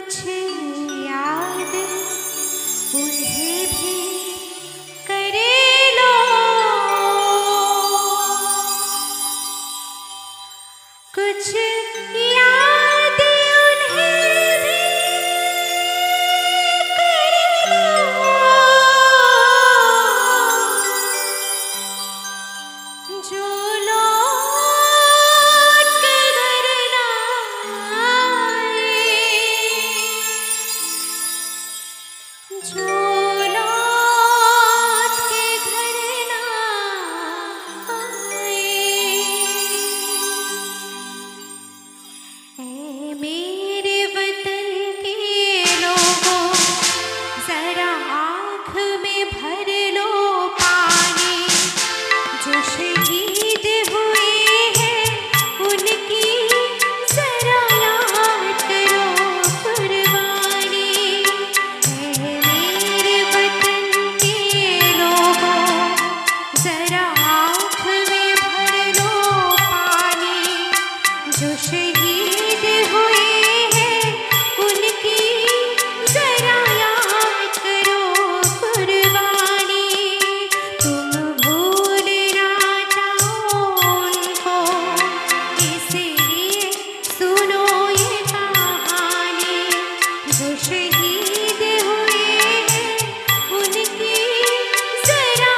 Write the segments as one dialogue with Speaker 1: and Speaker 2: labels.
Speaker 1: कुछ याद उन्हें भी करे लो, कुछ याद उन्हें भी करे लो, जो लौट के घर ना आए। ऐ मेरे वतन के लोगों, जरा आँख में भर लो पानी, जो शहीद हुए हैं उनकी जरा याद करो कुर्बानी। जरा आँख में भर लो पानी, जो शहीद हुए हैं उनकी जरा याद करो कुर्बानी। तुम भूल ना जाओ उनको, इसलिए सुनो ये कहानी, जो शहीद हुए हैं उनकी जरा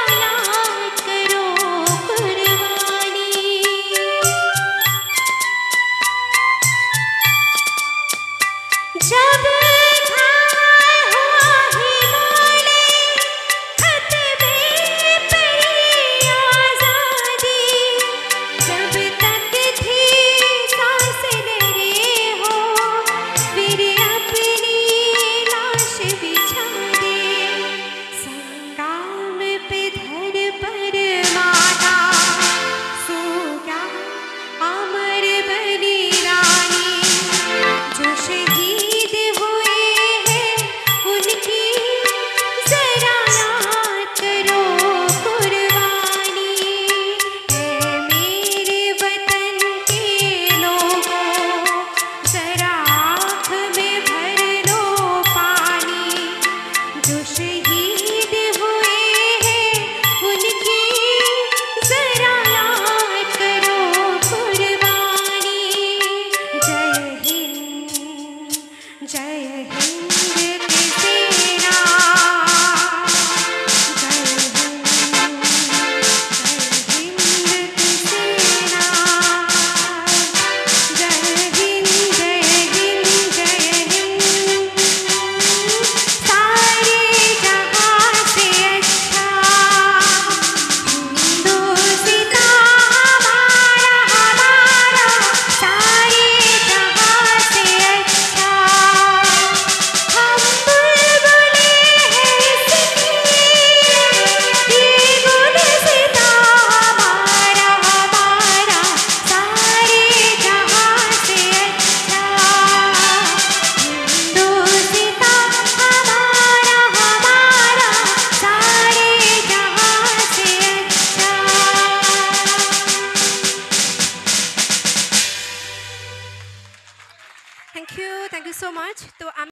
Speaker 1: जब घायल हुआ हिमालय, खतरे पड़ी आज़ादी, जब तक थी सांस ले रहे हो, फिर अपनी लाश बिछा दे। संग्राम पे धर पर माता, सो क्या अमर बलिदानी, जो शहीद Thank you so much. तो